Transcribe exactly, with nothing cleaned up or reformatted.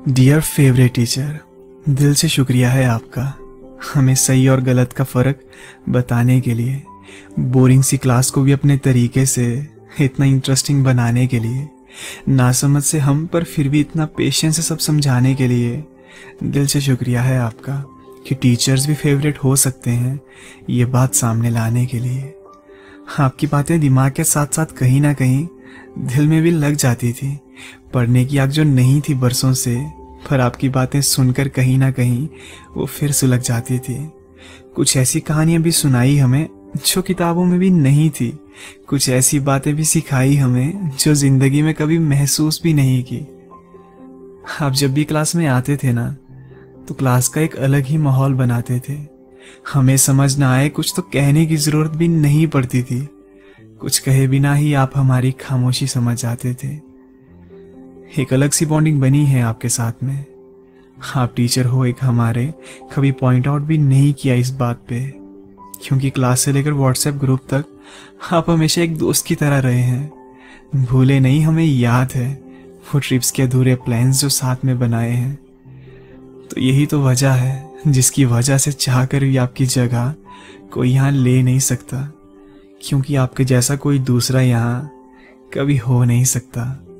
Dear favourite teacher, दिल से शुक्रिया है आपका हमें सही और गलत का फ़र्क बताने के लिए, बोरिंग सी क्लास को भी अपने तरीके से इतना इंटरेस्टिंग बनाने के लिए, नासमझ से हम पर फिर भी इतना पेशेंस से सब समझाने के लिए। दिल से शुक्रिया है आपका कि टीचर्स भी फेवरेट हो सकते हैं, ये बात सामने लाने के लिए। आपकी बातें दिमाग के साथ साथ कहीं ना कहीं दिल में भी लग जाती थी। पढ़ने की आग जो नहीं थी बरसों से, पर आपकी बातें सुनकर कहीं ना कहीं वो फिर सुलग जाती थी। कुछ ऐसी कहानियां भी सुनाई हमें जो किताबों में भी नहीं थी, कुछ ऐसी बातें भी सिखाई हमें जो जिंदगी में कभी महसूस भी नहीं की। आप जब भी क्लास में आते थे ना, तो क्लास का एक अलग ही माहौल बनाते थे। हमें समझ ना आए कुछ तो कहने की जरूरत भी नहीं पड़ती थी, कुछ कहे बिना ही आप हमारी खामोशी समझ जाते थे। एक अलग सी बॉन्डिंग बनी है आपके साथ में। आप टीचर हो एक हमारे, कभी पॉइंट आउट भी नहीं किया इस बात पे, क्योंकि क्लास से लेकर व्हाट्सएप ग्रुप तक आप हमेशा एक दोस्त की तरह रहे हैं। भूले नहीं, हमें याद है वो ट्रिप्स के अधूरे प्लान्स जो साथ में बनाए हैं। तो यही तो वजह है जिसकी वजह से चाह कर भी आपकी जगह कोई यहाँ ले नहीं सकता, क्योंकि आपके जैसा कोई दूसरा यहाँ कभी हो नहीं सकता।